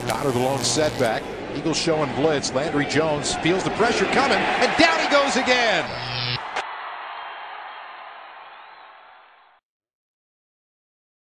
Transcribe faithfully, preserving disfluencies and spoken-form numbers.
Connor the lone setback. Eagles showing blitz. Landry Jones feels the pressure coming, and down he goes again.